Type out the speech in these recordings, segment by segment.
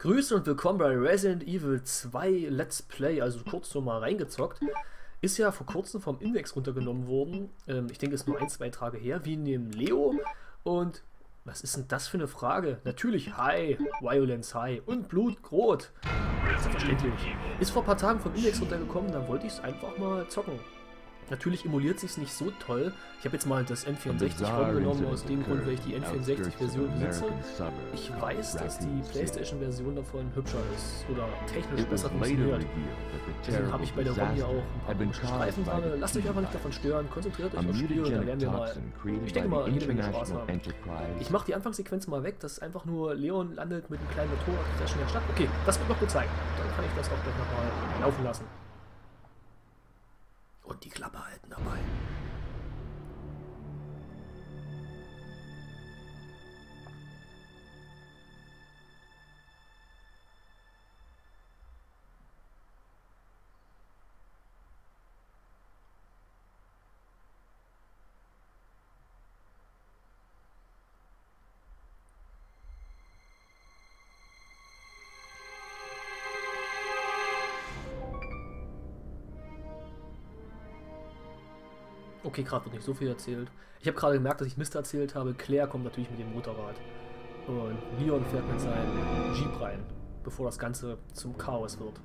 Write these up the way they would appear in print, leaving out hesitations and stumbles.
Grüße und willkommen bei Resident Evil 2 Let's Play, also kurz so mal reingezockt. Ist ja vor kurzem vom Index runtergenommen worden. Ich denke, es ist nur 1-2 Tage her, wie neben Leo. Und was ist denn das für eine Frage? Natürlich High, Violence High und Blutrot. Selbstverständlich. Ist vor ein paar Tagen vom Index runtergekommen, da wollte ich es einfach mal zocken. Natürlich emuliert sich nicht so toll. Ich habe jetzt mal das N64 genommen, aus dem Grund, weil ich die N64-Version besitze. Ich weiß, dass die PlayStation-Version davon hübscher ist oder technisch besser funktioniert. Deswegen habe ich bei der ROM hier auch ein paar Streifen dran. Lasst euch einfach nicht davon stören, konzentriert euch aufs Spiel und dann werden wir mal, ich denke mal, jede Menge Spaß haben. Ich mache die Anfangssequenz mal weg, dass einfach nur Leon landet mit einem kleinen Motorrad auf der Stadt. Okay, das wird noch gezeigt. Dann kann ich das auch gleich nochmal laufen lassen. Und die Klappe halten dabei. Okay, gerade wird nicht so viel erzählt. Ich habe gerade gemerkt, dass ich Mist erzählt habe. Claire kommt natürlich mit dem Motorrad. Und Leon fährt mit seinem Jeep rein, bevor das Ganze zum Chaos wird.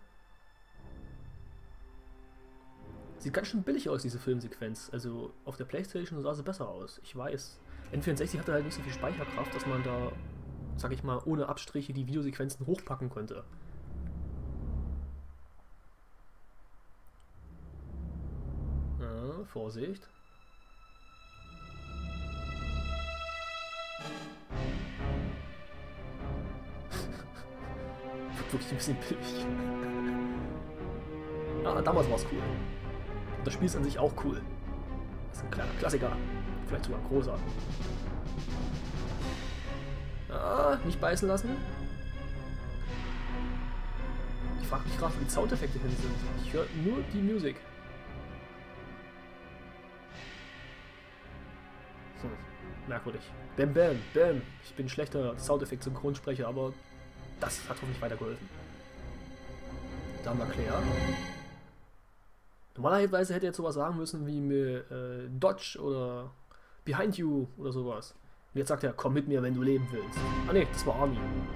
Sieht ganz schön billig aus, diese Filmsequenz. Also auf der PlayStation sah sie besser aus. Ich weiß. N64 hatte halt nicht so viel Speicherkraft, dass man da, sag ich mal, ohne Abstriche die Videosequenzen hochpacken konnte. Vorsicht. Wird wirklich ein bisschen billig. Ah, damals war es cool. Und das Spiel ist an sich auch cool. Das ist ein kleiner Klassiker. Vielleicht sogar ein großer. Ah, nicht beißen lassen. Ich frage mich gerade, wo die Soundeffekte hin sind. Ich höre nur die Musik. Merkwürdig. Bam, bam, bam. Ich bin ein schlechter Soundeffekt-Synchronsprecher, aber das hat hoffentlich weitergeholfen. Da haben wir Claire. Normalerweise hätte er jetzt sowas sagen müssen wie Dodge oder Behind You oder sowas. Und jetzt sagt er, komm mit mir, wenn du leben willst. Ah ne, das war Army.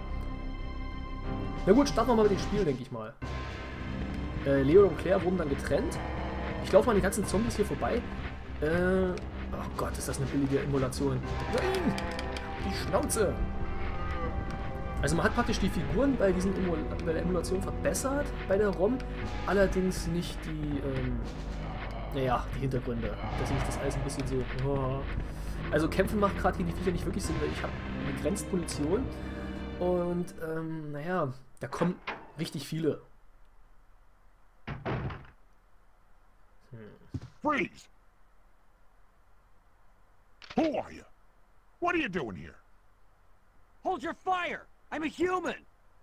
Na gut, starten wir mal mit dem Spiel, denke ich mal. Leo und Claire wurden dann getrennt. Ich laufe mal an die ganzen Zombies hier vorbei. Oh Gott, ist das eine billige Emulation. Nein! Die Schnauze! Also man hat praktisch die Figuren bei der Emulation verbessert bei der ROM, allerdings nicht die, naja, die Hintergründe. Deswegen ist das alles ein bisschen so... Oh. Also kämpfen macht gerade hier die Viecher nicht wirklich Sinn, weil ich habe begrenzt Munition und, naja, da kommen richtig viele. Freeze! Who are you? What are you doing here? Hold your fire! I'm a human!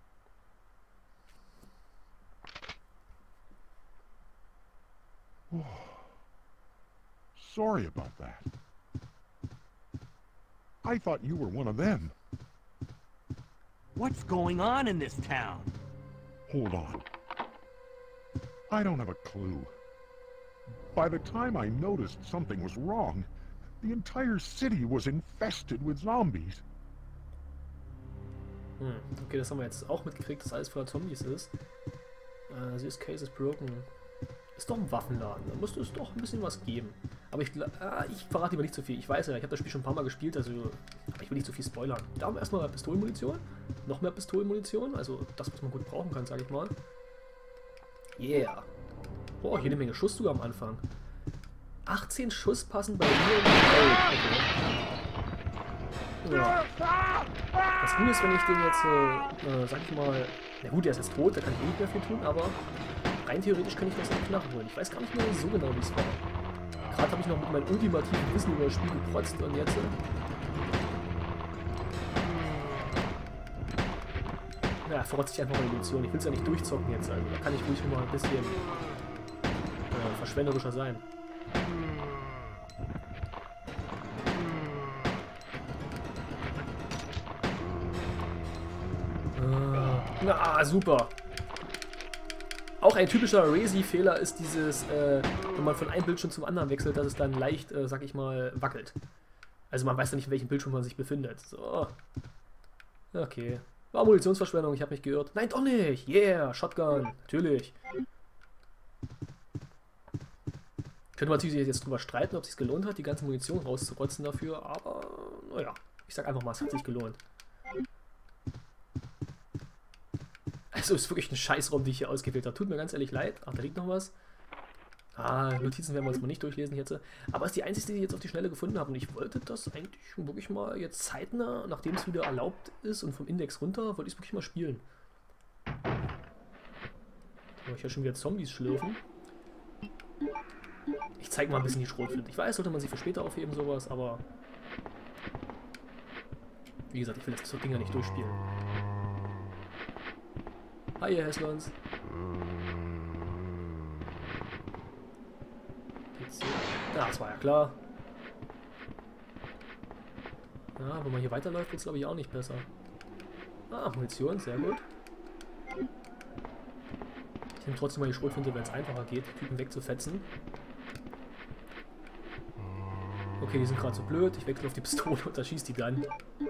Sorry about that. I thought you were one of them. What's going on in this town? Hold on. I don't have a clue. By the time I noticed something was wrong, the entire city was infested with zombies. Okay, das haben wir jetzt auch mitgekriegt, dass alles voller Zombies ist. This case is broken. Ist doch ein Waffenladen, da müsste es doch ein bisschen was geben. Aber ich verrate lieber nicht zu viel. Ich weiß ja, ich habe das Spiel schon ein paar Mal gespielt, also ich will nicht zu viel spoilern. Da haben wir erstmal Pistolenmunition, noch mehr Pistolenmunition, also das, was man gut brauchen kann, sage ich mal. Yeah. Boah, hier eine Menge Schuss sogar am Anfang. 18 Schuss passen bei mir. Oh, okay. Ja. Das Gute ist, wenn ich den jetzt, sag ich mal, na gut, der ist jetzt tot, da kann ich eh nicht mehr viel tun, aber rein theoretisch kann ich das noch nachholen. Ich weiß gar nicht mehr so genau, wie es war. Gerade habe ich noch mit meinem ultimativen Wissen über das Spiel geprotzt und jetzt... Ja, verrotze ich einfach mal die Munition. Ich will es ja nicht durchzocken jetzt, also da kann ich ruhig mal ein bisschen verschwenderischer sein. Na, super. Auch ein typischer Resi-Fehler ist dieses, wenn man von einem Bildschirm zum anderen wechselt, dass es dann leicht, sag ich mal, wackelt. Also man weiß ja nicht, in welchem Bildschirm man sich befindet. So. Okay. War Munitionsverschwendung, ich habe mich geirrt. Nein, doch nicht. Yeah, Shotgun. Natürlich. Könnte man natürlich jetzt drüber streiten, ob es sich gelohnt hat, die ganze Munition rauszurotzen dafür, aber naja, ich sag einfach mal, es hat sich gelohnt. Also ist wirklich ein Scheißraum, die ich hier ausgewählt habe. Tut mir ganz ehrlich leid. Ach, da liegt noch was. Ah, Notizen werden wir uns mal nicht durchlesen jetzt. Aber es ist die einzige, die ich jetzt auf die Schnelle gefunden habe. Und ich wollte das eigentlich wirklich mal jetzt zeitnah, nachdem es wieder erlaubt ist und vom Index runter, wollte ich es wirklich mal spielen. So, ich höre schon wieder Zombies schlürfen. Ich zeige mal ein bisschen die Schrotflinte. Ich weiß, sollte man sich für später aufheben, sowas, aber... Wie gesagt, ich will das Ding ja nicht durchspielen. Hi, ihr Häslons. Ja, das war ja klar. Ja, wenn man hier weiterläuft, wird es glaube ich auch nicht besser. Ah, Munition, sehr gut. Ich nehme trotzdem mal die Schrotflinte, wenn es einfacher geht, die Typen wegzufetzen. Okay, die sind gerade so blöd. Ich wechsle auf die Pistole und da schießt die dann.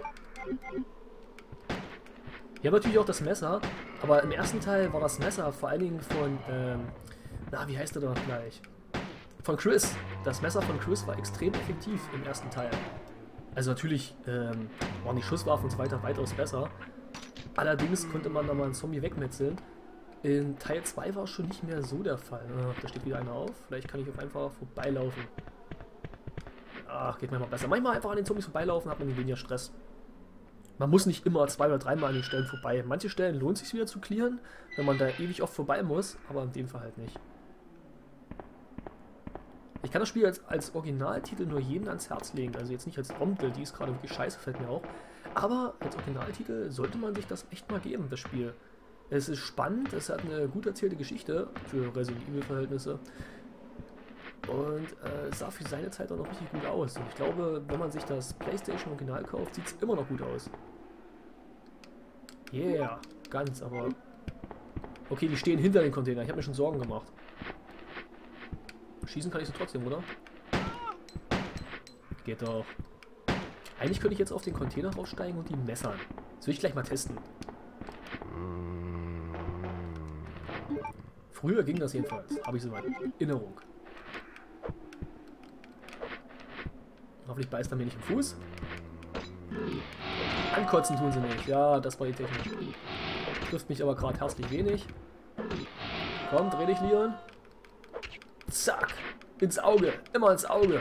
Hier haben wir natürlich auch das Messer, aber im ersten Teil war das Messer vor allen Dingen von, na, wie heißt der doch gleich? Von Chris. Das Messer von Chris war extrem effektiv im ersten Teil. Also natürlich waren die Schusswaffen und so weiter weitaus besser. Allerdings konnte man da mal einen Zombie wegmetzeln. In Teil 2 war es schon nicht mehr so der Fall. Ah, da steht wieder einer auf. Vielleicht kann ich auch einfach vorbeilaufen. Ach, geht manchmal besser. Manchmal einfach an den Zombies vorbeilaufen, hat man weniger Stress. Man muss nicht immer 2 oder 3 Mal an den Stellen vorbei. Manche Stellen lohnt es sich wieder zu clearen, wenn man da ewig oft vorbei muss, aber in dem Fall halt nicht. Ich kann das Spiel als Originaltitel nur jedem ans Herz legen. Also jetzt nicht als Rompel, die ist gerade wirklich scheiße, fällt mir auch. Aber als Originaltitel sollte man sich das echt mal geben, das Spiel. Es ist spannend, es hat eine gut erzählte Geschichte für Resident Evil Verhältnisse. Und es sah für seine Zeit auch noch richtig gut aus. Und ich glaube, wenn man sich das PlayStation Original kauft, sieht es immer noch gut aus. Yeah, ganz, aber... Okay, die stehen hinter den Container. Ich habe mir schon Sorgen gemacht. Schießen kann ich so trotzdem, oder? Geht doch. Eigentlich könnte ich jetzt auf den Container raussteigen und die messern. Das will ich gleich mal testen. Früher ging das jedenfalls. Habe ich so eine Erinnerung. Hoffentlich beißt er mir nicht im Fuß. Ankotzen tun sie nicht. Ja, das war die Technik. Trifft mich aber gerade herzlich wenig. Komm, dreh dich, Leon. Zack. Ins Auge. Immer ins Auge.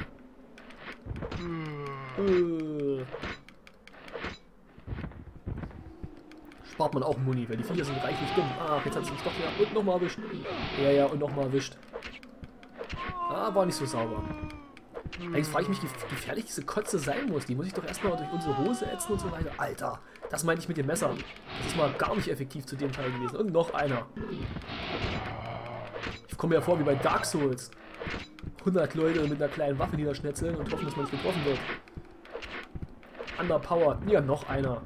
Spart man auch Muni, weil die Viecher sind reichlich dumm. Ah, jetzt hat es mich doch wieder. Und nochmal erwischt. Ja, und nochmal erwischt. Ah, war nicht so sauber. Eigentlich frage ich mich, wie gefährlich diese Kotze sein muss. Die muss ich doch erstmal durch unsere Hose ätzen und so weiter. Alter, das meinte ich mit dem Messer. Das ist mal gar nicht effektiv zu dem Teil gewesen. Und noch einer. Ich komme mir vor wie bei Dark Souls. 100 Leute mit einer kleinen Waffe niederschnetzeln und hoffen, dass man nicht getroffen wird. Underpowered. Ja, noch einer.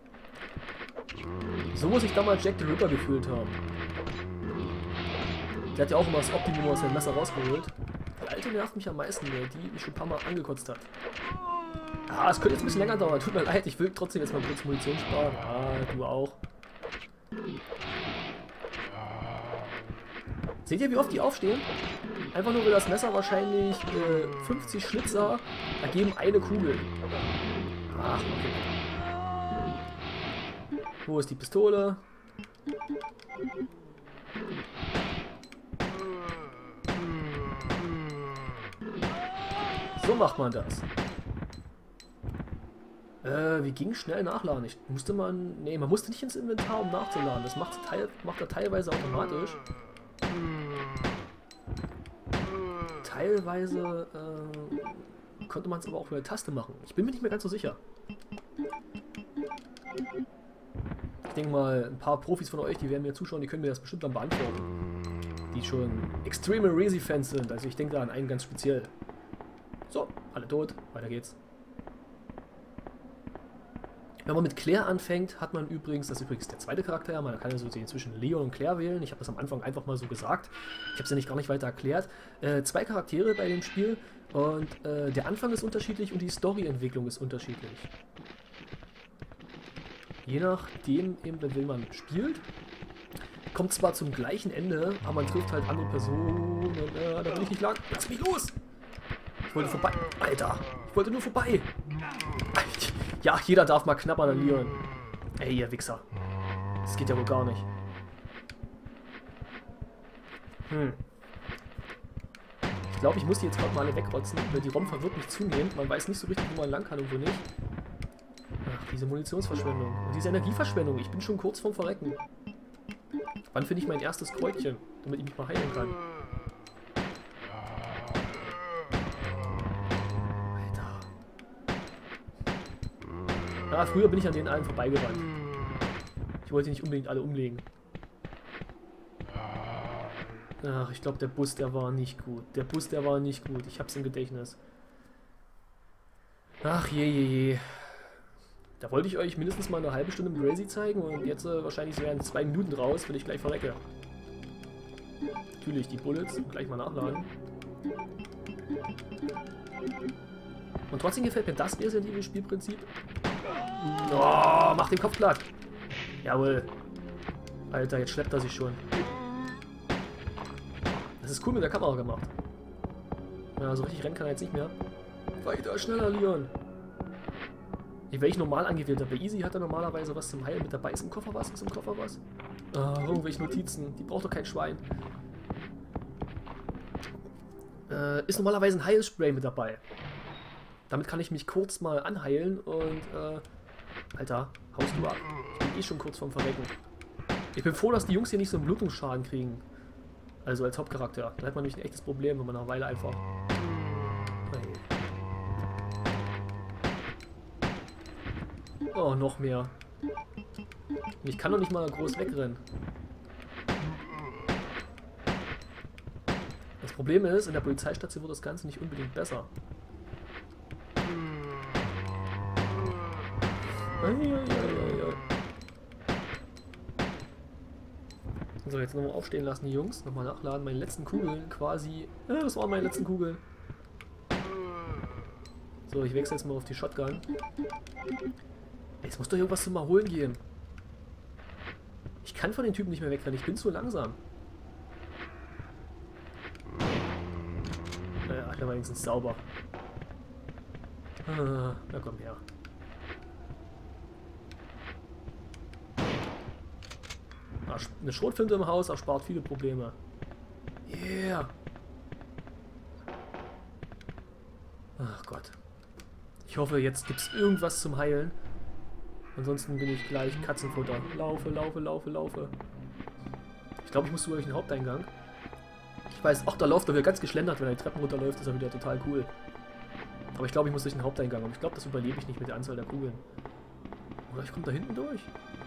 So muss ich damals Jack the Ripper gefühlt haben. Der hat ja auch immer das Optimum aus seinem Messer rausgeholt. Die alte nervt mich am meisten, die mich schon ein paar Mal angekotzt hat. Ah, es könnte jetzt ein bisschen länger dauern. Tut mir leid, ich will trotzdem jetzt mal kurz Munition sparen. Ah, du auch. Seht ihr, wie oft die aufstehen? Einfach nur, weil das Messer wahrscheinlich 50 Schlitzer ergeben eine Kugel. Ach, okay. Wo ist die Pistole? So macht man das. Wie ging schnell nachladen? Man musste nicht ins Inventar, um nachzuladen. Das macht er teilweise automatisch. Teilweise konnte man es aber auch mit der Taste machen. Ich bin mir nicht mehr ganz so sicher. Ich denke mal, ein paar Profis von euch, die werden mir zuschauen, die können mir das bestimmt dann beantworten. Die schon extreme Resi-Fans sind. Also ich denke da an einen ganz speziell. So, alle tot. Weiter geht's. Wenn man mit Claire anfängt, hat man übrigens, das ist übrigens der zweite Charakter, man kann ja so zwischen Leon und Claire wählen. Ich habe das am Anfang einfach mal so gesagt. Ich habe es ja gar nicht weiter erklärt. 2 Charaktere bei dem Spiel und der Anfang ist unterschiedlich und die Storyentwicklung ist unterschiedlich. Je nachdem, eben, wenn man spielt, kommt zwar zum gleichen Ende, aber man trifft halt andere Personen. Da will ich nicht lang. Lass mich los! Ich wollte vorbei. Alter, ich wollte nur vorbei. Ja, jeder darf mal knabbern an Leon. Ey, ihr Wichser. Das geht ja wohl gar nicht. Ich glaube, ich muss die jetzt gerade mal alle wegrotzen, weil die ROM verwirrt mich zunehmend. Man weiß nicht so richtig, wo man lang kann und wo nicht. Ach, diese Munitionsverschwendung. Und diese Energieverschwendung. Ich bin schon kurz vorm Verrecken. Wann finde ich mein erstes Kräutchen, damit ich mich mal heilen kann? Ja, früher bin ich an denen allen vorbeigerannt. Ich wollte nicht unbedingt alle umlegen. Ach, ich glaube, der Bus, der war nicht gut. Der Bus, der war nicht gut. Ich hab's im Gedächtnis. Ach, je. Da wollte ich euch mindestens mal eine halbe Stunde mit Crazy zeigen und jetzt wahrscheinlich wären 2 Minuten raus, wenn ich gleich verrecke. Natürlich, die Bullets gleich mal nachladen. Und trotzdem gefällt mir das Resident Evil Spielprinzip. Oh, mach den Kopf platt. Jawohl. Alter, jetzt schleppt er sich schon. Das ist cool mit der Kamera gemacht. Ja, so richtig rennen kann er jetzt nicht mehr. Weiter, schneller, Leon. Wenn ich normal angewählt habe, bei Easy hat er normalerweise was zum Heilen mit dabei. Ist im Koffer was? Ist im Koffer was? Irgendwelche Notizen. Die braucht doch kein Schwein. Ist normalerweise ein Heilspray mit dabei. Damit kann ich mich kurz mal anheilen und, Alter, haust du ab. Ich bin eh schon kurz vorm Verrecken. Ich bin froh, dass die Jungs hier nicht so einen Blutungsschaden kriegen. Also als Hauptcharakter. Da hat man nämlich ein echtes Problem, wenn man nach einer Weile einfach... Oh, noch mehr. Und ich kann doch nicht mal groß wegrennen. Das Problem ist, in der Polizeistation wird das Ganze nicht unbedingt besser. So, jetzt nochmal aufstehen lassen, die Jungs. Nochmal nachladen. Meine letzten Kugeln quasi. Ja, das waren meine letzten Kugeln. So, ich wechsle jetzt mal auf die Shotgun. Jetzt muss doch irgendwas zum Mal holen gehen. Ich kann von den Typen nicht mehr wegrennen. Ich bin zu langsam. Naja, der war wenigstens sauber. Na komm her. Eine Schrotflinte im Haus erspart viele Probleme. Yeah. Ach Gott. Ich hoffe, jetzt gibt es irgendwas zum Heilen. Ansonsten bin ich gleich Katzenfutter. Laufe. Ich glaube, ich muss sogar durch den Haupteingang. Ich weiß, ach, da läuft er wieder ganz geschlendert. Wenn er die Treppen runterläuft, ist er wieder total cool. Aber ich glaube, ich muss durch den Haupteingang. Aber ich glaube, das überlebe ich nicht mit der Anzahl der Kugeln. Oder ich komme da hinten durch.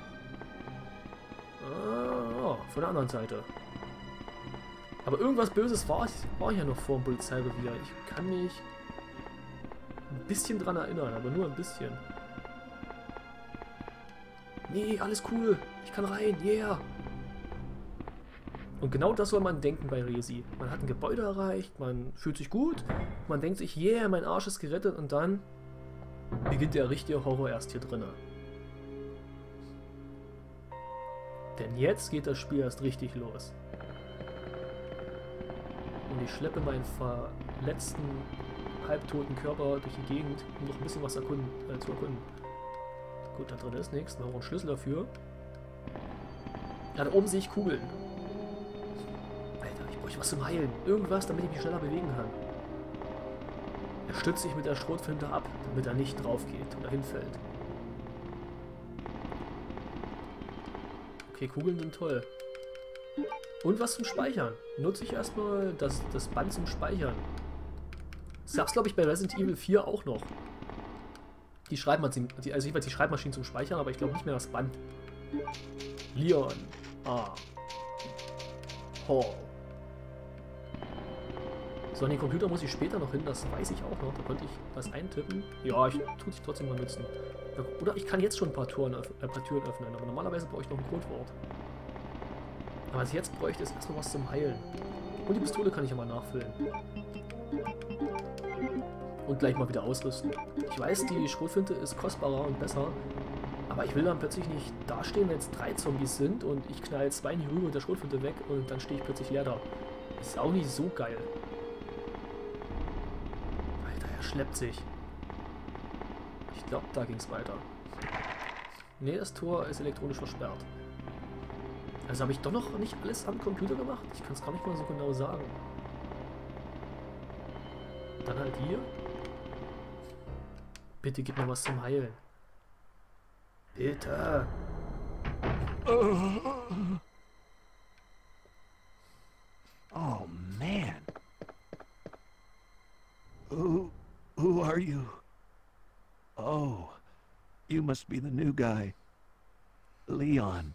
Ah, von der anderen Seite. Aber irgendwas Böses war ja noch vor dem Polizeirevier. Ich kann mich ein bisschen dran erinnern, aber nur ein bisschen. Nee, alles cool. Ich kann rein. Yeah. Und genau das soll man denken bei Resi. Man hat ein Gebäude erreicht, man fühlt sich gut, man denkt sich, yeah, mein Arsch ist gerettet und dann beginnt der richtige Horror erst hier drinnen. Denn jetzt geht das Spiel erst richtig los. Und ich schleppe meinen verletzten, halbtoten Körper durch die Gegend, um noch ein bisschen was zu erkunden. Gut, da drin ist nichts. Noch ein Schlüssel dafür. Ja, da oben sehe ich Kugeln. Alter, ich brauche was zum Heilen. Irgendwas, damit ich mich schneller bewegen kann. Er stützt sich mit der Schrotflinte ab, damit er nicht drauf geht oder hinfällt. Okay, Kugeln sind toll. Und was zum Speichern. Nutze ich erstmal das Band zum Speichern. Das gab es, glaube ich, bei Resident Evil 4 auch noch. Die Schreibmaschinen, also jeweils die Schreibmaschinen zum Speichern, aber ich glaube nicht mehr das Band. Leon. Ah. Hall. So, an den Computer muss ich später noch hin, das weiß ich auch noch. Da konnte ich das eintippen. Ja, ich tue es trotzdem mal nutzen. Oder ich kann jetzt schon ein paar Türen öffnen, aber normalerweise brauche ich noch ein Codewort. Aber was ich jetzt bräuchte, ist erstmal was zum Heilen. Und die Pistole kann ich ja mal nachfüllen. Und gleich mal wieder ausrüsten. Ich weiß, die Schrotflinte ist kostbarer und besser, aber ich will dann plötzlich nicht dastehen, wenn jetzt 3 Zombies sind und ich knall 2 in die Rübe und der Schrotflinte weg und dann stehe ich plötzlich leer da. Ist auch nicht so geil. Alter, er schleppt sich. Ich glaube, da ging es weiter. Ne, das Tor ist elektronisch versperrt. Also habe ich doch noch nicht alles am Computer gemacht? Ich kann es gar nicht mal so genau sagen. Dann halt hier. Bitte gib mir was zum Heilen. Bitte. Oh, man. Who are you? Oh, you must be the new guy. Leon.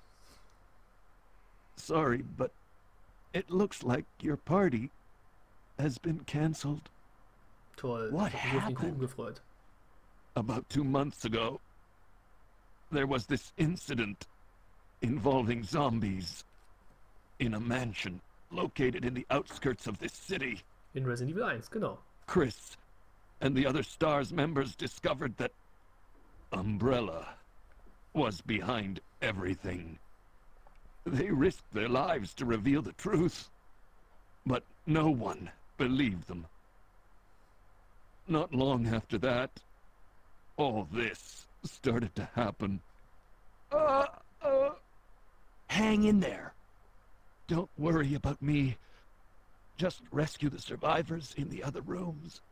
Sorry, but it looks like your party has been canceled. Toll. What Ich hab mich auf den Kuchen happened? gefreut. About 2 months ago, there was this incident involving zombies in a mansion located in the outskirts of this city. In Resident Evil 1, genau. Chris and the other STARS members discovered that Umbrella was behind everything. They risked their lives to reveal the truth, but no one believed them. Not long after that, all this started to happen. Hang in there. Don't worry about me. Just rescue the survivors in the other rooms.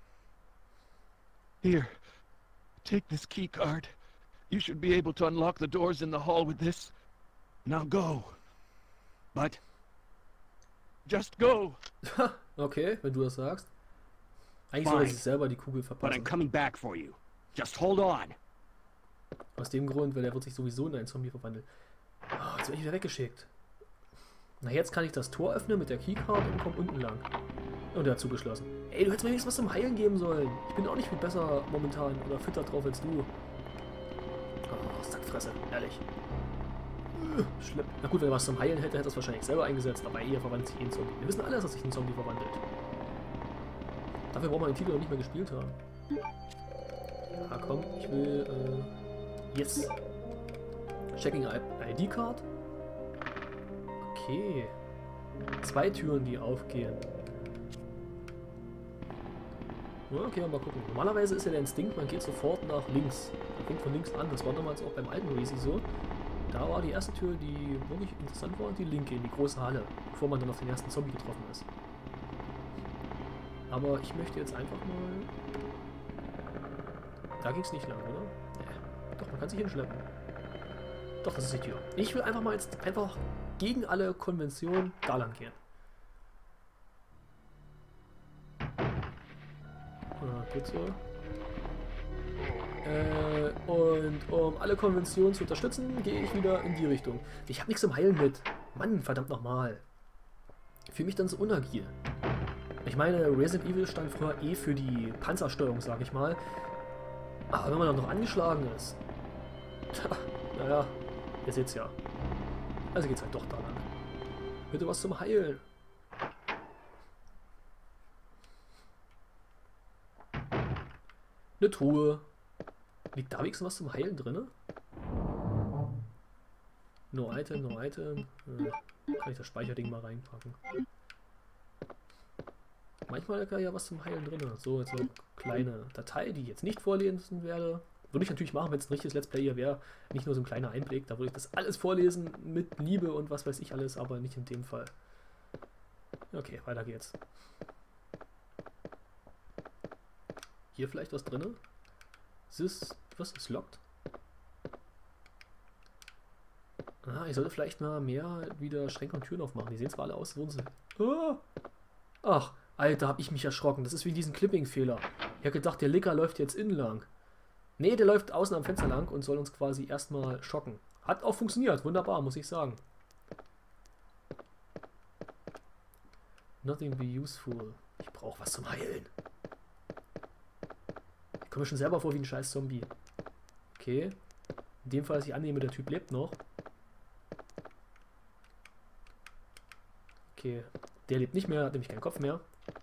Here, take this key card. You should be able to unlock the doors in the hall with this. Now go. But just go. Okay, wenn du das sagst. Eigentlich soll er sich selber die Kugel But I'm verpassen. coming back for you. Just hold on. Aus dem Grund, weil er wird sich sowieso in einen Zombie verwandeln. Oh, jetzt werde ich wieder weggeschickt. Na, jetzt kann ich das Tor öffnen mit der Keycard und komme unten lang. Und er hat zugeschlossen. Ey, du hättest mir wenigstens was zum Heilen geben sollen. Ich bin auch nicht viel besser momentan oder fitter drauf als du. Oh, Sackfresse, ehrlich. Schlimm. Na gut, wenn er was zum Heilen hätte, hätte er es wahrscheinlich selber eingesetzt, aber er verwandelt sich in Zombie. Wir wissen alle, dass er sich in Zombie verwandelt. Dafür braucht man den Titel noch nicht mehr gespielt haben. Ja, komm, ich will, yes. Checking ID-Card. Okay. 2 Türen, die aufgehen. Ja, okay, mal gucken. Normalerweise ist ja der Instinkt, man geht sofort nach links. Man fängt von links an. Das war damals auch beim alten Racing so. Da war die erste Tür, die wirklich interessant war, die linke in die große Halle, bevor man dann auf den ersten Zombie getroffen ist. Aber ich möchte jetzt einfach mal... Da ging es nicht lang, oder? Nee. Doch, man kann sich hinschleppen. Doch, das ist die Tür. Ich will einfach mal jetzt einfach gegen alle Konventionen da lang gehen. Gut so. Und um alle Konventionen zu unterstützen, gehe ich wieder in die Richtung. Ich habe nichts zum Heilen mit. Mann, verdammt nochmal. Ich fühle mich dann so unagil. Ich meine, Resident Evil stand früher eh für die Panzersteuerung, sag ich mal. Aber wenn man dann noch angeschlagen ist... Tja, naja, ihr seht's ja. Also geht's halt doch da lang. Bitte was zum Heilen. Eine Truhe. Liegt da wenigstens was zum Heilen drin? No Item, no Item. Kann ich das Speicherding mal reinpacken. Manchmal ist ja was zum Heilen drin. So, jetzt so eine kleine Datei, die ich jetzt nicht vorlesen werde. Würde ich natürlich machen, wenn es ein richtiges Let's Play hier wäre. Nicht nur so ein kleiner Einblick. Da würde ich das alles vorlesen mit Liebe und was weiß ich alles, aber nicht in dem Fall. Okay, weiter geht's. Hier vielleicht was drin? Was ist locked? Ah, ich sollte vielleicht mal mehr wieder Schränke und Türen aufmachen. Die sehen zwar alle aus, als würden sie... Ah! Ach, Alter, hab ich mich erschrocken. Das ist wie diesen Clipping-Fehler. Ich hab gedacht, der Licker läuft jetzt innen lang. Nee, der läuft außen am Fenster lang und soll uns quasi erstmal schocken. Hat auch funktioniert. Wunderbar, muss ich sagen. Nothing be useful. Ich brauche was zum Heilen. Ich komme mir schon selber vor wie ein scheiß Zombie. Okay. In dem Fall, dass ich annehme, der Typ lebt noch. Okay. Der lebt nicht mehr, hat nämlich keinen Kopf mehr.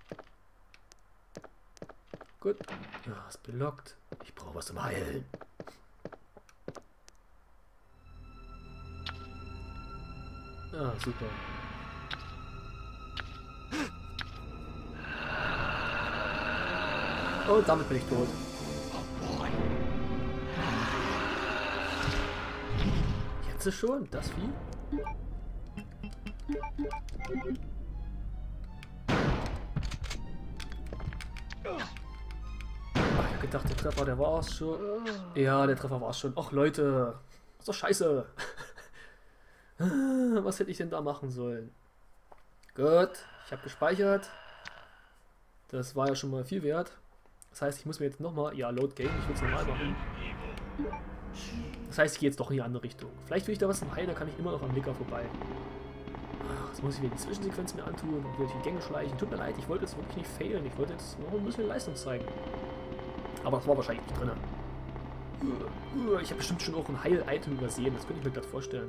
Gut. Ja, ist belockt. Ich brauche was zum Heilen. Ah, super. Oh, damit bin ich tot. Jetzt ist schon das Vieh. Ach, ich hab gedacht, der Treffer, der war's schon. Ja, der Treffer war's schon. Ach Leute, ist doch scheiße. Was hätte ich denn da machen sollen? Gut, ich habe gespeichert. Das war ja schon mal viel wert. Das heißt, ich muss mir jetzt nochmal... Ja, Load Game, ich will es normal machen. Das heißt, ich gehe jetzt doch in die andere Richtung. Vielleicht will ich da was zum Heilen, da kann ich immer noch am Licker vorbei. Ach, jetzt muss ich wieder die Zwischensequenz mir antun und wieder die Gänge schleichen. Tut mir leid, ich wollte jetzt wirklich nicht failen. Ich wollte jetzt noch ein bisschen Leistung zeigen. Aber das war wahrscheinlich nicht drin. Ich habe bestimmt schon auch ein Heil-Item übersehen. Das könnte ich mir gerade vorstellen.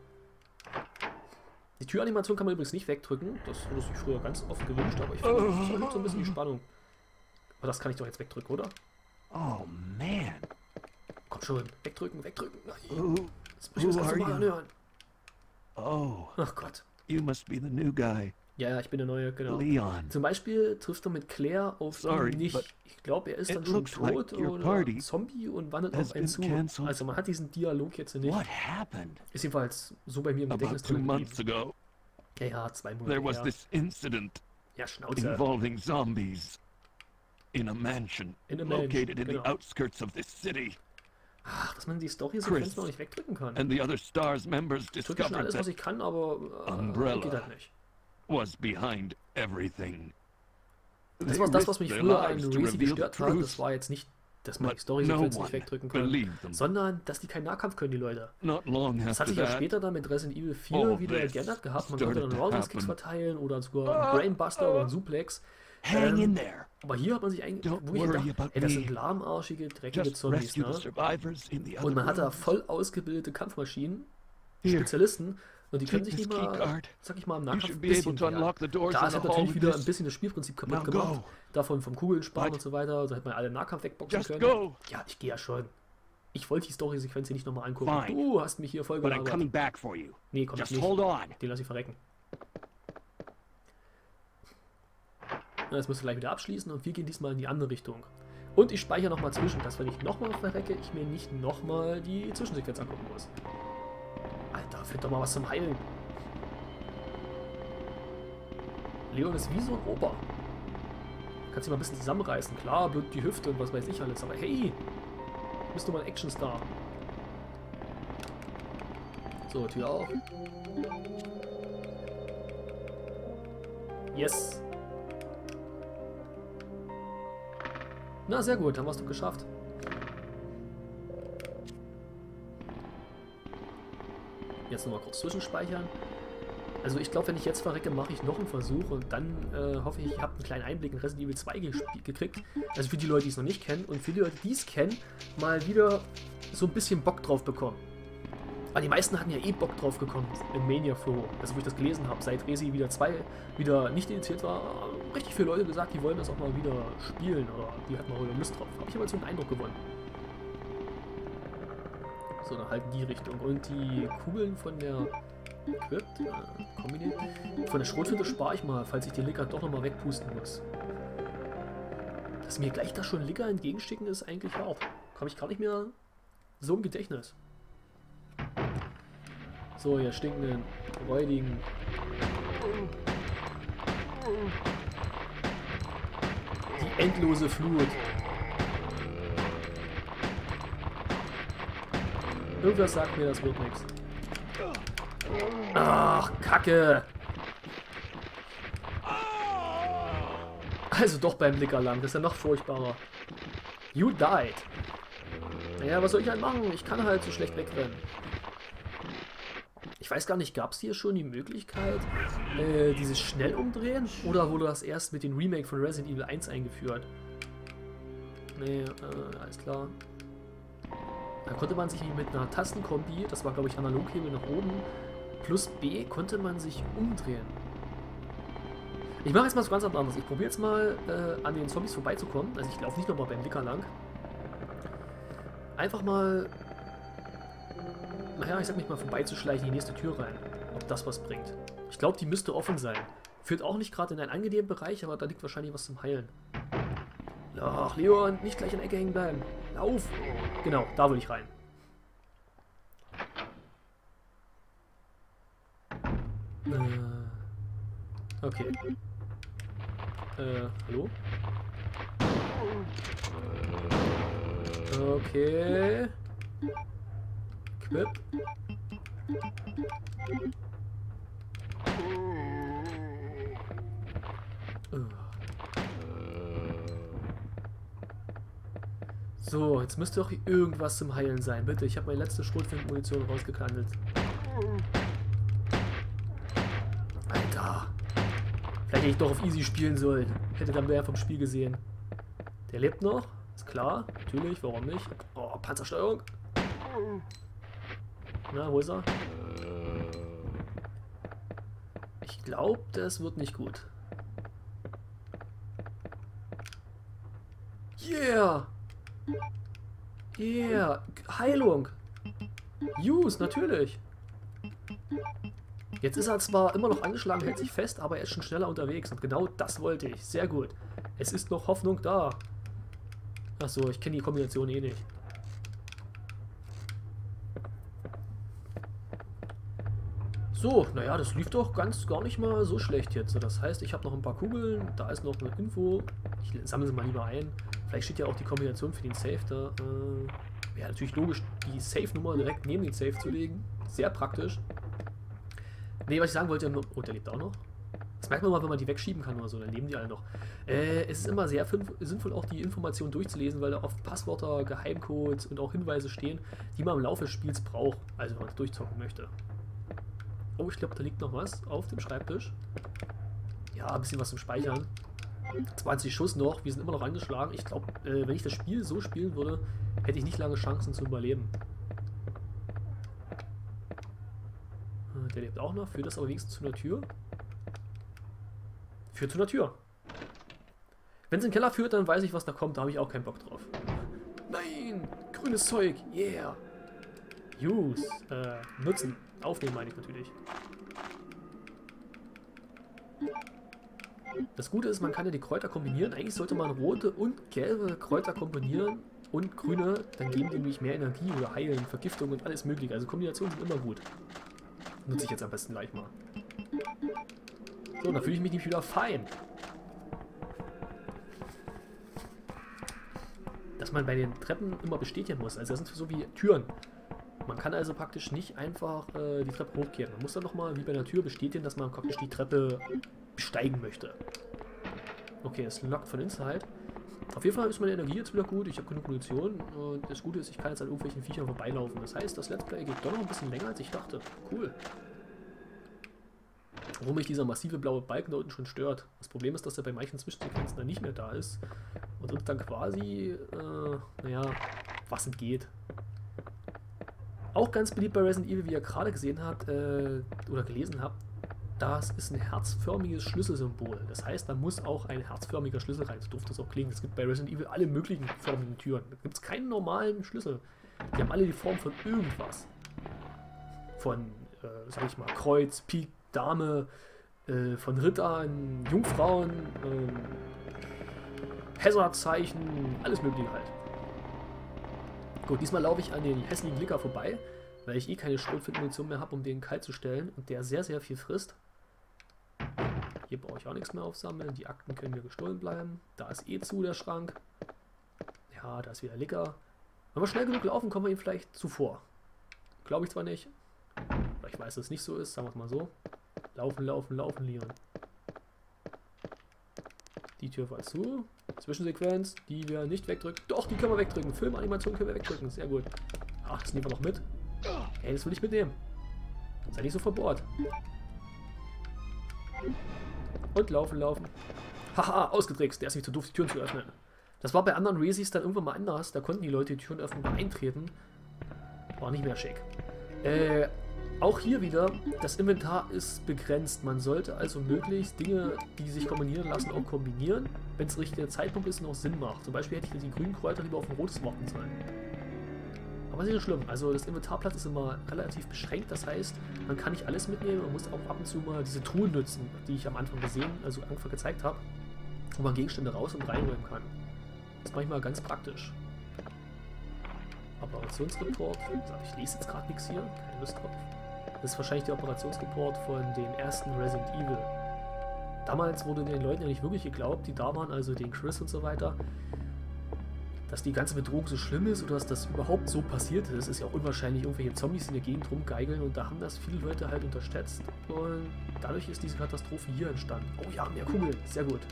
Die Türanimation kann man übrigens nicht wegdrücken. Das wurde sich früher ganz oft gewünscht, aber ich finde, das erhöht so ein bisschen die Spannung. Aber das kann ich doch jetzt wegdrücken, oder? Oh, man. Komm schon, wegdrücken, wegdrücken. Jetzt muss ich das Ganze mal anhören. Oh, Ach Gott. you must be the new guy. Ja, ich bin der Neue, genau. Leon. Zum Beispiel trifft er mit Claire auf Sorry, ihn nicht. but Ich glaube, er ist dann it schon looks like tot your oder party Zombie und wandelt has auf einen been zu. cancelled. Also man hat diesen Dialog jetzt nicht. What happened? Ist jedenfalls so bei mir im About Gedächtnis 2 drin months geblieben. ago, Ja, ja, 2 Monate there was her. this incident Ja, Schnauze. involving zombies in a mansion In a mansion, located in genau. the outskirts of this city. Ach, dass man die Story-Sequenz Chris noch nicht wegdrücken kann. And the other STARS members Ich drücke schon discovered alles, was that ich kann, aber Umbrella. geht halt nicht. was behind everything. Das They war das, was risked mich their früher an lives to Racy reveal the gestört hat. truth, Das war jetzt nicht, dass man die but no Story-Sequenz nicht one wegdrücken kann, believed them. sondern, dass die keinen Nahkampf können, die Leute. Not long Das hat after sich ja that, später dann mit Resident Evil 4 all wieder this geändert gehabt. Man konnte dann started to Roundhouse-Kicks happen. verteilen oder sogar einen Brainbuster oder einen Suplex. hang in there. Aber hier hat man sich eigentlich Don't wirklich worry gedacht, about ey, das me. sind lahmarschige, dreckige Just Zombies, rescue the ne? survivors in the other Und man hat da rooms. voll ausgebildete Kampfmaschinen, Here, Spezialisten, und die können take sich this nicht mal, keycard. sag ich mal, im You Nahkampf should ein be able bisschen to wehren. unlock the doors Da in ist the halt hall natürlich with wieder ein this. bisschen das Spielprinzip kaputt Now gemacht. go. Davon vom Kugeln sparen But und so weiter. Da hätte man alle Nahkampf wegboxen Just können. go. Ja, ich gehe ja schon. Ich wollte die Story-Sequenz hier nicht nochmal angucken. Fine. Du hast mich hier voll But I'm gelabert. coming back for you. Nee, komm ich Just nicht. hold on. Den lass ich verrecken. Na, jetzt musst du gleich wieder abschließen und wir gehen diesmal in die andere Richtung. Und ich speichere nochmal zwischen, dass wenn ich nochmal verrecke, ich mir nicht nochmal die Zwischensequenz angucken muss. Alter, find doch mal was zum Heilen. Leon ist wie so ein Opa. Kannst dich mal ein bisschen zusammenreißen. Klar, blutet die Hüfte und was weiß ich alles, aber hey, bist du mal ein Actionstar. So, Tür auf. Yes. Na, sehr gut, haben wir es doch geschafft. Jetzt nochmal kurz zwischenspeichern. Also ich glaube, wenn ich jetzt verrecke, mache ich noch einen Versuch und dann hoffe ich, ihr habt einen kleinen Einblick in Resident Evil 2 gekriegt. Also für die Leute, die es noch nicht kennen und für die Leute, die es kennen, mal wieder so ein bisschen Bock drauf bekommen. Weil die meisten hatten ja eh Bock drauf bekommen im Mania Forum. Also wo ich das gelesen habe, seit Resi wieder 2 wieder nicht initiiert war, haben richtig viele Leute gesagt, die wollen das auch mal wieder spielen oder die hatten mal wieder Lust drauf. Habe ich aber so einen Eindruck gewonnen. So, dann halt in die Richtung. Und die Kugeln von der von der Schrotflinte spare ich mal, falls ich den Licker doch nochmal wegpusten muss. Dass mir gleich da schon Licker entgegenschicken ist eigentlich auch. Habe ich gar nicht mehr so im Gedächtnis. So, ihr stinkenden, räudigen. Die endlose Flut. Irgendwas sagt mir, das wird nichts. Ach, Kacke. Also doch beim Licker lang, das ist ja noch furchtbarer. You died. Naja, was soll ich halt machen? Ich kann halt so schlecht wegrennen. Ich weiß gar nicht, gab es hier schon die Möglichkeit, dieses Schnellumdrehen? Oder wurde das erst mit dem Remake von Resident Evil 1 eingeführt? Nee, alles klar. Da konnte man sich mit einer Tastenkombi, das war glaube ich Analoghebel nach oben, plus B konnte man sich umdrehen. Ich mache jetzt mal so ganz anders. Ich probiere jetzt mal an den Zombies vorbeizukommen. Also ich laufe nicht nochmal beim Licker lang. Einfach mal, naja, ich sag nicht mal vorbeizuschleichen in die nächste Tür rein. Ob das was bringt. Ich glaube, die müsste offen sein. Führt auch nicht gerade in einen angenehmen Bereich, aber da liegt wahrscheinlich was zum Heilen. Ach, Leon, nicht gleich in der Ecke hängen bleiben. Lauf! Genau, da will ich rein. Okay. Hallo? Okay. Quip. So, jetzt müsste doch irgendwas zum Heilen sein. Bitte, ich habe meine letzte Schrotflintenmunition rausgekantet. Alter. Vielleicht hätte ich doch auf Easy spielen sollen. Hätte dann mehr vom Spiel gesehen. Der lebt noch. Ist klar. Natürlich, warum nicht? Oh, Panzersteuerung. Na, wo ist er? Ich glaube, das wird nicht gut. Yeah! Yeah! Heilung! Use, natürlich! Jetzt ist er zwar immer noch angeschlagen, hält sich fest, aber er ist schon schneller unterwegs. Und genau das wollte ich. Sehr gut. Es ist noch Hoffnung da. Achso, ich kenne die Kombination eh nicht. So, naja, das lief doch gar nicht mal so schlecht jetzt. Das heißt, ich habe noch ein paar Kugeln. Da ist noch eine Info. Ich sammle sie mal lieber ein. Vielleicht steht ja auch die Kombination für den Safe da. Wäre natürlich logisch, die Safe-Nummer direkt neben den Safe zu legen. Sehr praktisch. Ne, was ich sagen wollte, oh, der lebt auch noch. Das merkt man mal, wenn man die wegschieben kann oder so, dann leben die alle noch. Es ist immer sehr sinnvoll, auch die Informationen durchzulesen, weil da oft Passwörter, Geheimcodes und auch Hinweise stehen, die man im Laufe des Spiels braucht, also wenn man durchzocken möchte. Oh, ich glaube, da liegt noch was auf dem Schreibtisch. Ja, ein bisschen was zum Speichern. 20 Schuss noch, wir sind immer noch angeschlagen. Ich glaube, wenn ich das Spiel so spielen würde, hätte ich nicht lange Chancen zu überleben. Der lebt auch noch, führt das aber wenigstens zu einer Tür. Führt zu einer Tür. Wenn es in den Keller führt, dann weiß ich, was da kommt. Da habe ich auch keinen Bock drauf. Nein! Grünes Zeug! Yeah! Use! Nutzen. Aufnehmen meine ich natürlich. Das Gute ist, man kann ja die Kräuter kombinieren. Eigentlich sollte man rote und gelbe Kräuter kombinieren und grüne. Dann geben die nämlich mehr Energie oder heilen, Vergiftung und alles mögliche. Also Kombinationen sind immer gut. Nutze ich jetzt am besten gleich mal. So, dann fühle ich mich nicht wieder fein. Dass man bei den Treppen immer bestätigen muss. Also das sind so wie Türen. Man kann also praktisch nicht einfach die Treppe hochkehren. Man muss dann nochmal wie bei einer Tür bestätigen, dass man praktisch die Treppe besteigen möchte. Okay, es lockt von Inside. Auf jeden Fall ist meine Energie jetzt wieder gut. Ich habe genug Munition. Und das Gute ist, ich kann jetzt an irgendwelchen Viechern vorbeilaufen. Das heißt, das Let's Play geht doch noch ein bisschen länger, als ich dachte. Cool. Warum mich dieser massive blaue Balken da unten schon stört. Das Problem ist, dass er bei manchen Zwischensequenzen dann nicht mehr da ist. Und uns dann quasi, naja, was entgeht. Auch ganz beliebt bei Resident Evil, wie ihr gerade gesehen habt, oder gelesen habt, das ist ein herzförmiges Schlüsselsymbol. Das heißt, da muss auch ein herzförmiger Schlüssel rein. So doof das auch klingen. Es gibt bei Resident Evil alle möglichen förmigen Türen. Da gibt es keinen normalen Schlüssel. Die haben alle die Form von irgendwas. Von, sag ich mal, Kreuz, Pik, Dame, von Rittern, Jungfrauen, Hazard-Zeichen, alles mögliche halt. Gut, diesmal laufe ich an den hässlichen Licker vorbei, weil ich eh keine Schrotflintenmunition mehr habe, um den kalt zu stellen und der sehr, sehr viel frisst. Hier brauche ich auch nichts mehr aufsammeln. Die Akten können mir gestohlen bleiben. Da ist eh zu, der Schrank. Ja, da ist wieder Licker. Wenn wir schnell genug laufen, kommen wir ihm vielleicht zuvor. Glaube ich zwar nicht. Aber ich weiß, dass es nicht so ist. Sagen wir es mal so. Laufen, laufen, laufen, Leon. Die Tür war zu. Zwischensequenz, die wir nicht wegdrücken. Doch, die können wir wegdrücken. Filmanimation können wir wegdrücken. Sehr gut. Ach, das nehmen wir noch mit. Ey, das will ich mitnehmen. Sei nicht so verbohrt. Und laufen, laufen. Haha, ausgetrickst. Der ist nicht zu doof, die Türen zu öffnen. Das war bei anderen Races dann irgendwann mal anders. Da konnten die Leute die Türen öffnen und eintreten. War nicht mehr schick. Auch hier wieder, das Inventar ist begrenzt. Man sollte also möglichst Dinge, die sich kombinieren lassen, auch kombinieren, wenn es richtiger Zeitpunkt ist und auch Sinn macht. Zum Beispiel hätte ich die grünen Kräuter lieber auf ein rotes warten sollen. Aber ist nicht so schlimm. Also das Inventarplatz ist immer relativ beschränkt. Das heißt, man kann nicht alles mitnehmen. Man muss auch ab und zu mal diese Truhen nutzen, die ich am Anfang gezeigt habe, wo man Gegenstände raus und reinräumen kann. Das ist manchmal ganz praktisch. Operationsreport. Ich lese jetzt gerade nichts hier. Keine Lust drauf. Das ist wahrscheinlich der Operationsreport von den ersten Resident Evil. Damals wurde den Leuten ja nicht wirklich geglaubt, die da waren, also den Chris und so weiter, dass die ganze Bedrohung so schlimm ist oder dass das überhaupt so passiert ist. Es ist ja auch unwahrscheinlich, irgendwelche Zombies in der Gegend rumgeigeln, und da haben das viele Leute halt unterschätzt. Und dadurch ist diese Katastrophe hier entstanden. Oh ja, mehr Kugeln. Sehr gut.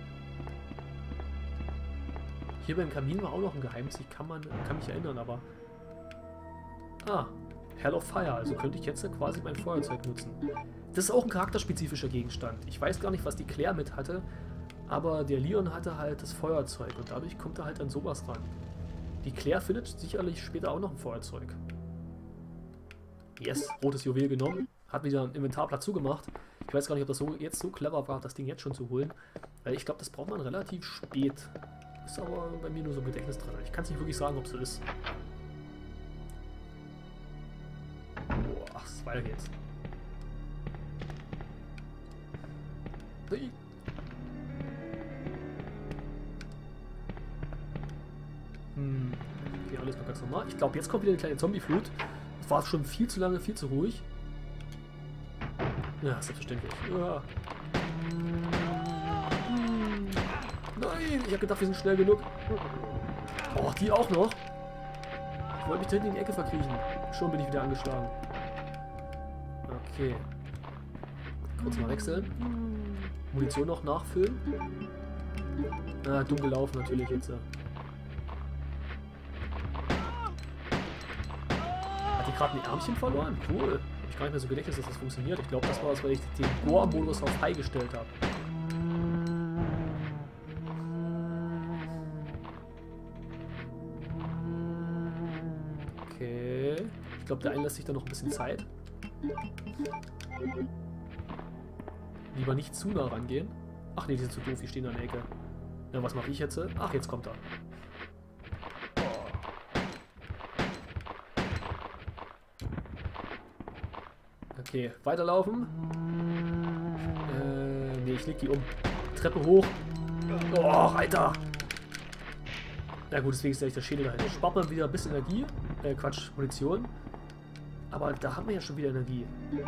Hier beim Kamin war auch noch ein Geheimnis. Ich kann mich erinnern, aber... Ah, Hell of Fire. Also könnte ich jetzt quasi mein Feuerzeug nutzen. Das ist auch ein charakterspezifischer Gegenstand. Ich weiß gar nicht, was die Claire mit hatte, aber der Leon hatte halt das Feuerzeug und dadurch kommt er halt an sowas ran. Die Claire findet sicherlich später auch noch ein Feuerzeug. Yes, rotes Juwel genommen. Hat wieder einen Inventarplatz zugemacht. Ich weiß gar nicht, ob das jetzt so clever war, das Ding jetzt schon zu holen. Weil ich glaube, das braucht man relativ spät. Ist aber bei mir nur so im Gedächtnis drin. Ich kann es nicht wirklich sagen, ob es so ist. Boah, weiter geht's. Nee. Okay, alles noch ganz normal. Ich glaube, jetzt kommt wieder eine kleine Zombie-Flut. Es war schon viel zu lange, viel zu ruhig. Ja, selbstverständlich. Ja. Nein, ich habe gedacht, wir sind schnell genug. Oh, die auch noch. Ich wollte mich da hinten in die Ecke verkriechen. Schon bin ich wieder angeschlagen. Okay. Kurz mal wechseln. Munition noch nachfüllen. Ah, dumm gelaufen natürlich jetzt. Hat die gerade ein Ärmchen verloren? Cool. Hab ich gar nicht mehr so gedacht, dass das funktioniert. Ich glaube, das war es, weil ich den Gore-Modus auf High gestellt habe. Okay. Ich glaube, der eine lässt sich da noch ein bisschen Zeit. Lieber nicht zu nah rangehen. Ach nee, die sind zu doof, die stehen an der Ecke. Ja, was mache ich jetzt? Ach, jetzt kommt er. Okay, weiterlaufen. Nee, ich leg die um. Treppe hoch. Oh, Alter! Na gut, deswegen ist gleich der Schädel dahinter. Spart man wieder ein bisschen Energie. Quatsch, Munition. Aber da haben wir ja schon wieder Energie.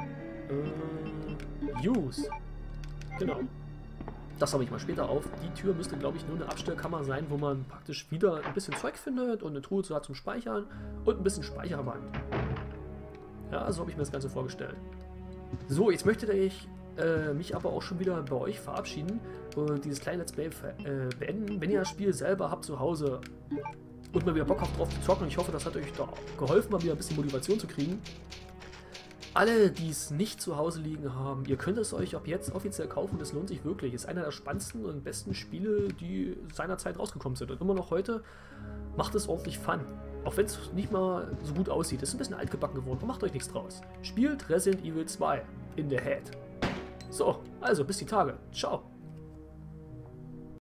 Use. Genau. Das habe ich mal später auf. Die Tür müsste, glaube ich, nur eine Abstellkammer sein, wo man praktisch wieder ein bisschen Zeug findet und eine Truhe hat zum Speichern und ein bisschen Speicherwand. Ja, so habe ich mir das Ganze vorgestellt. So, jetzt möchte ich mich aber auch schon wieder bei euch verabschieden und dieses kleine Let's Play beenden. Wenn ihr das Spiel selber habt zu Hause und mal wieder Bock habt drauf zu zocken, und ich hoffe, das hat euch da geholfen, mal wieder ein bisschen Motivation zu kriegen. Alle, die es nicht zu Hause liegen haben, ihr könnt es euch ab jetzt offiziell kaufen, das lohnt sich wirklich. Ist einer der spannendsten und besten Spiele, die seinerzeit rausgekommen sind. Und immer noch heute macht es ordentlich Fun. Auch wenn es nicht mal so gut aussieht. Es ist ein bisschen altgebacken geworden, aber macht euch nichts draus. Spielt Resident Evil 2 in der Head. So, also bis die Tage. Ciao.